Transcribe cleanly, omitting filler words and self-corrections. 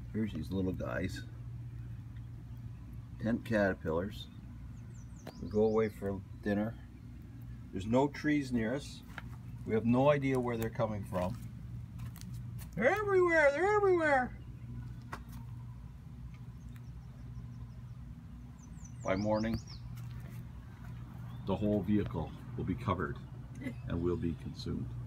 Here's these little guys. Tent caterpillars. We go away for dinner. There's no trees near us. We have no idea where they're coming from. They're everywhere, they're everywhere. By morning, the whole vehicle will be covered and will be consumed.